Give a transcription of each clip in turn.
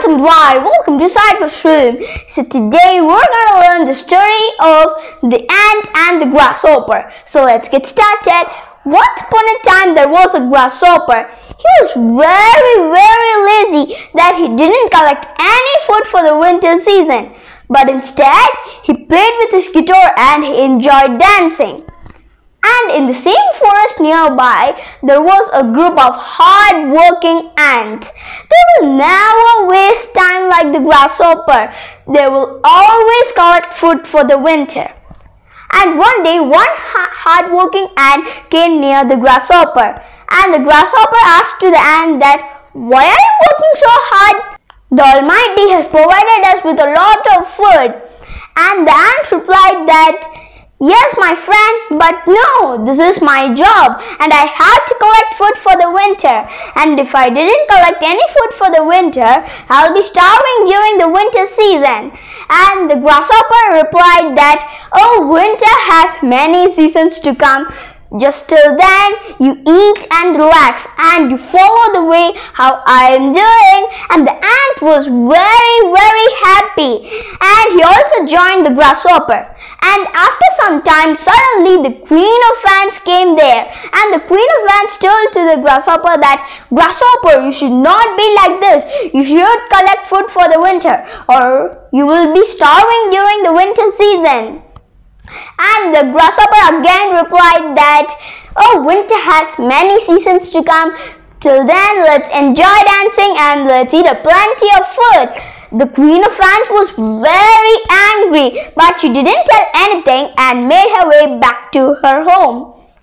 welcome to Cyberstream. So today we're gonna learn the story of the ant and the grasshopper. So let's get started. Once upon a time there was a grasshopper. He was very lazy that he didn't collect any food for the winter season. But instead he played with his guitar and he enjoyed dancing. And in the same forest nearby, there was a group of hard-working ants. They will never waste time like the grasshopper. They will always collect food for the winter. And one day, one hard-working ant came near the grasshopper. And the grasshopper asked to the ant that, "Why are you working so hard? The Almighty has provided us with a lot of food." And the ant replied that, "Yes, my friend, but no, this is my job and I have to collect food for the winter. And if I didn't collect any food for the winter, I'll be starving during the winter season." And the grasshopper replied that, "Oh, winter has many seasons to come. Just till then, you eat and relax and you follow the way how I am doing." And the ant was very happy. And he also joined the grasshopper. And after some time, suddenly the queen of ants came there. And the queen of ants told to the grasshopper that, "Grasshopper, you should not be like this. You should collect food for the winter or you will be starving during the winter season." And the grasshopper again replied that, "Oh, winter has many seasons to come. Till then, let's enjoy dancing and let's eat a plenty of food." The queen of ants was very angry, but she didn't tell anything and made her way back to her home.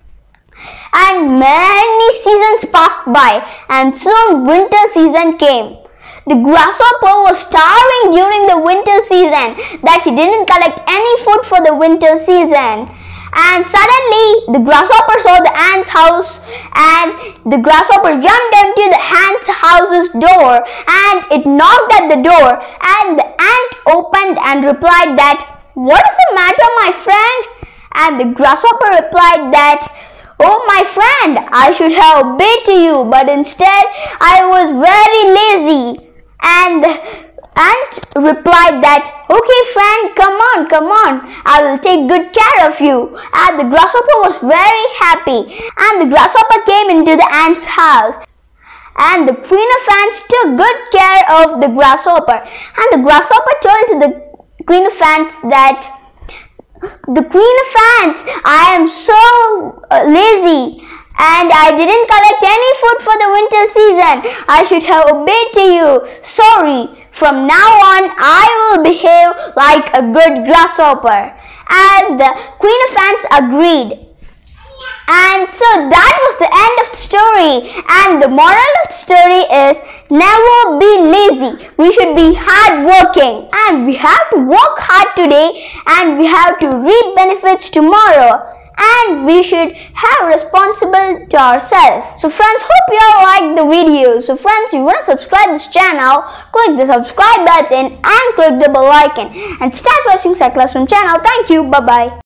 And many seasons passed by and soon winter season came. The grasshopper was starving during the winter season that he didn't collect any food for the winter season. And suddenly the grasshopper saw the ant's house and the grasshopper jumped into the ant's house's door and it knocked at the door and the ant opened and replied that, "What is the matter, my friend?" And the grasshopper replied that, "Oh, my friend, I should have obeyed to you, but instead I was very lazy." And the ant replied that, "Okay, friend, come on, I will take good care of you." And the grasshopper was very happy. And the grasshopper came into the ant's house. And the queen of ants took good care of the grasshopper. And the grasshopper told to the queen of ants that, "The queen of ants, I am so lazy. And I didn't collect any food for the winter season. I should have obeyed to you. Sorry. From now on, I will behave like a good grasshopper." And the queen of ants agreed. And so that was the end of the story. And the moral of the story is, never be lazy. We should be hardworking. And we have to work hard today and we have to reap benefits tomorrow. And we should have responsible to ourselves. So friends, hope you all liked the video. So friends, if you want to subscribe this channel, click the subscribe button and click the bell icon and start watching Cyclostream channel. Thank you. Bye bye.